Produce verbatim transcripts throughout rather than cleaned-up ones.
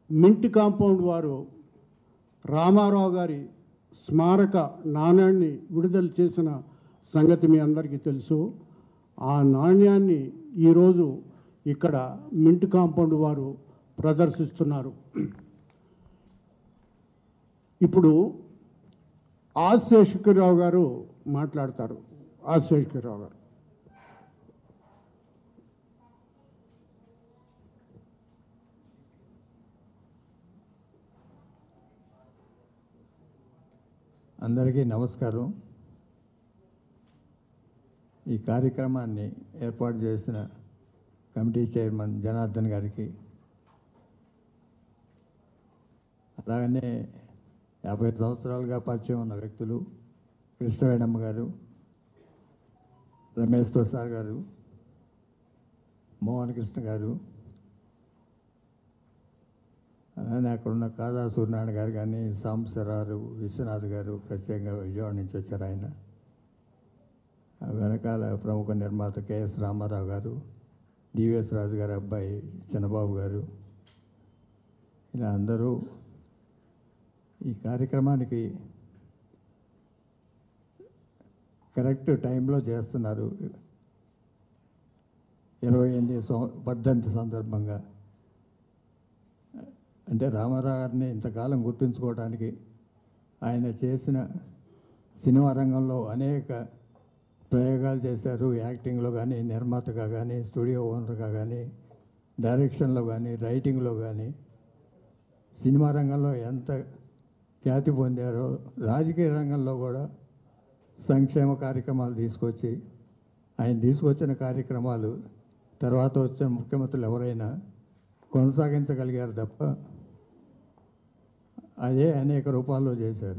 Mint compound వారు రామారావు గారి స్మారక నాణ్యాన్ని విడుదల చేసిన సంగతి మీ అందరికీ తెలుసు. ఆ నాణ్యాన్ని ఈరోజు ఇక్కడ మింట్ కాంపౌండ్ వారు ప్రదర్శిస్తున్నారు. ఇప్పుడు ఆర్ శేషగిరిరావు గారు మాట్లాడతారు. ఆర్ శేషగిరిరావు గారు. అందరికీ నమస్కారం. ఈ కార్యక్రమాన్ని ఏర్పాటు చేసిన కమిటీ చైర్మన్ జనార్దన్ గారికి, అలాగనే యాభై సంవత్సరాలుగా పరిచయం ఉన్న వ్యక్తులు కృష్ణవేణమ్మ గారు, రమేష్ ప్రసాద్ గారు, మోహన్ కృష్ణ గారు, అలానే అక్కడున్న కాదా సూర్యనారాయణ గారు కానీ, సాంబశివరావు, విశ్వనాథ్ గారు ప్రత్యేకంగా విజయవాడ నుంచి వచ్చారు. ఆయన వెనకాల ప్రముఖ నిర్మాత కెఎస్ రామారావు గారు, డివిఎస్ రాజు గారి అబ్బాయి చిన్నబాబు గారు, ఇలా అందరూ ఈ కార్యక్రమానికి కరెక్ట్ టైంలో చేస్తున్నారు. ఇరవై ఎనిమిది వర్ధంతి సందర్భంగా, అంటే రామారావు గారిని ఇంతకాలం గుర్తుంచుకోవడానికి ఆయన చేసిన సినిమా రంగంలో అనేక ప్రయోగాలు చేశారు. యాక్టింగ్లో కానీ, నిర్మాతగా కానీ, స్టూడియో ఓనర్గా కానీ, డైరెక్షన్లో కానీ, రైటింగ్లో కానీ, సినిమా రంగంలో ఎంత ఖ్యాతి పొందారో రాజకీయ రంగంలో కూడా సంక్షేమ కార్యక్రమాలు తీసుకొచ్చి, ఆయన తీసుకొచ్చిన కార్యక్రమాలు తర్వాత వచ్చిన ముఖ్యమంత్రులు ఎవరైనా కొనసాగించగలిగారు తప్ప అదే అనేక రూపాల్లో చేశారు.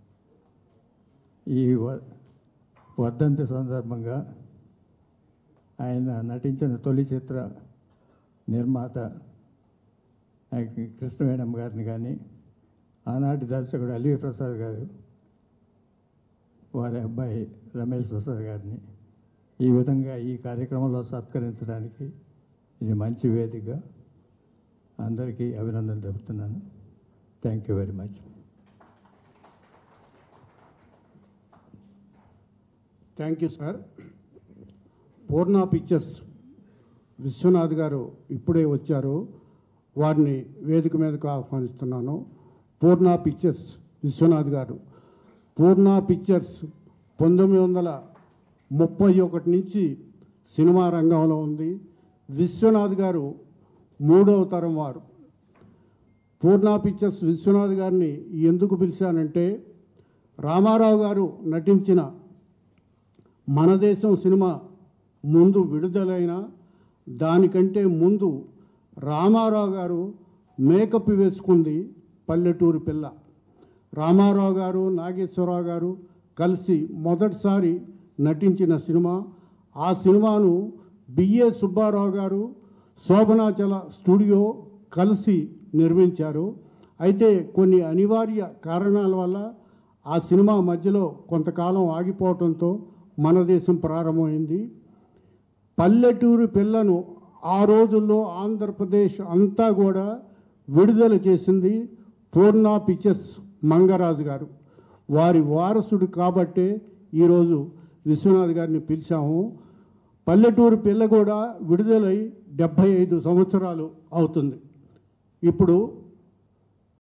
ఈ వర్ధంతి సందర్భంగా ఆయన నటించిన తొలి చిత్ర నిర్మాత కృష్ణవేణమ్మ గారిని కానీ, ఆనాటి దర్శకుడు అల్వి ప్రసాద్ గారు, వారి అబ్బాయి రమేష్ ప్రసాద్ గారిని ఈ విధంగా ఈ కార్యక్రమంలో సత్కరించడానికి ఇది మంచి వేదిక. అందరికీ అభినందనలు తెలుపుతున్నాను. Thank you very much. Thank you sir. Purna Pictures Viswanath garu ఇప్పుడే వచ్చారు. వారిని వేదిక మీదకు ఆహ్వానిస్తున్నాను. పూర్ణ పిక్చర్స్ విశ్వనాథ్ గారు. పూర్ణ పిక్చర్స్ పంతొమ్మిది వందల ముప్పై ఒకటి నుంచి సినిమా రంగంలో ఉంది. విశ్వనాథ్ గారు మూడవ తరం వారు. పూర్ణ పిక్చర్స్ విశ్వనాథ్ గారిని ఎందుకు పిలిచానంటే, రామారావు గారు నటించిన మన దేశం సినిమా ముందు విడుదలైన దానికంటే ముందు రామారావు గారు మేకప్ వేసుకుంది పల్లెటూరు పిల్ల. రామారావు గారు, నాగేశ్వరరావు గారు కలిసి మొదటిసారి నటించిన సినిమా. ఆ సినిమాను బిఏ సుబ్బారావు గారు, శోభనాచల స్టూడియో కలిసి నిర్మించారు. అయితే కొన్ని అనివార్య కారణాల వల్ల ఆ సినిమా మధ్యలో కొంతకాలం ఆగిపోవడంతో మన దేశం ప్రారంభమైంది. పల్లెటూరు పిల్లను ఆ రోజుల్లో ఆంధ్రప్రదేశ్ అంతా కూడా విడుదల చేసింది పూర్ణ పిక్చర్స్ మంగరాజు గారు. వారి వారసుడు కాబట్టే ఈరోజు విశ్వనాథ్ గారిని పిలిచాము. పల్లెటూరు పిల్ల కూడా విడుదలై డెబ్భై ఐదు సంవత్సరాలు అవుతుంది. ఇప్పుడు